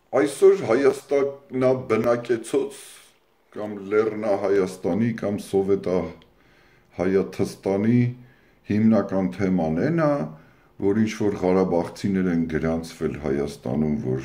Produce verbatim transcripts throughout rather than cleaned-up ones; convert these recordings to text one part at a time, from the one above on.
Այսօր Հայաստանաբնակեցոց կամ Լեռնահայաստանի կամ Սովետահայաթստանի հիմնական թեման են է, որ ինչ-որ Ղարաբաղցիներ են գրանցվել Հայաստանում, որ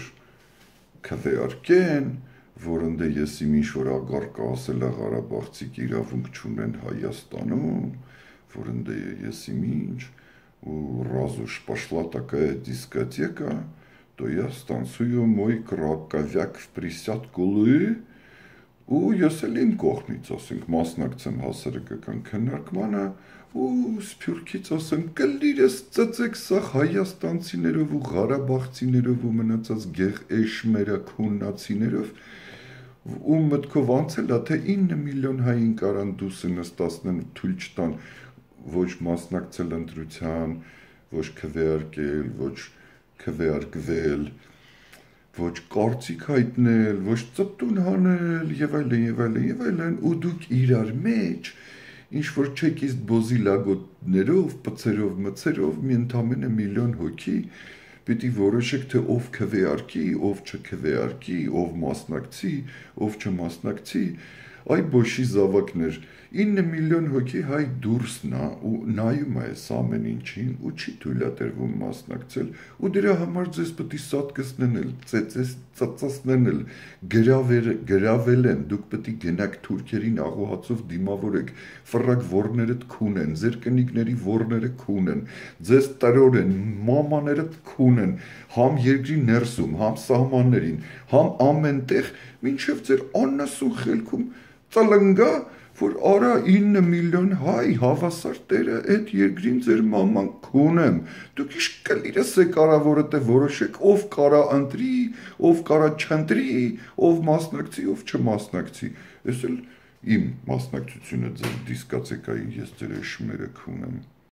քվեարկեն, որ ընդ եսիմ ինչ-որ ագարկը ասել է Ղարաբաղցիք իրավունք չունեն Հայաստանում, որ ընդ եսիմ ինչ, ու разуш пошла такая дискотека, то я станцую мой крակավյակ в присядку-լի ու ես էլ իմ կողմից, ասենք, մասնակցեմ հասարակական քննարկմանը ու Սփյուռքից ասեմ, կլիրես ծծեք սա հայաստանցիներով ու ղարաբաղցիներով ու մնացած գեղ էշմերը քուննացիներով ու մտքով անցել է, թե ինը միլիոն հային կարան դուսը նստացնեն թույլ չտան ոչ մասնակցել ընտրության, ոչ քվեարկել, ոչ քվեարկվել, ոչ կարծիք հայտնել, ոչ ծպտուն հանել եւ այլն եւ այլն եւ այլն ու դուք իրար մեջ ինչ որ չեկիստ բոզի լագոտներով, պծերով, մծերով մի ընդամենը միլիոն հոգի պիտի որոշեք թե ով քվեարկի, ով չքվեարկի, ով մասնակցի, ով չմասնակցի, այ բոշի զավակներ ինը միլիոն հոգի հայ դուրսն է ու նայում է այս ամեն ինչին ու չի թույլատրվում մասնակցել ու դրա համար ձեզ պետք է սատկացնեն էլ, ծծացնեն էլ, գրավել են, դուք պետք է գնաք թուրքերին աղոհացով դիմավորեք, ֆռակ ворներդ քուն են, ձեր կնիկների ворները քուն են, ձեզ տրոր են, մամաներդ քուն են, համ երկրի ներսում, համ սահմաններին, համ ամենտեղ, մինչև ձեր աննասուն խելքում ծլնգա որ արա ինը միլիոն հայ հավասար տերը այդ երկրին ձեր մաման քունեմ դուք իշ կլիրես է կարավորը թե որոշեք ով կարա ընտրի ով կարա չընտրի ով մասնակցի ով չմասնակցի ես էլ իմ մասնակցությունը ձեր դիսկացեկային ես ձեր շմերը քունեմ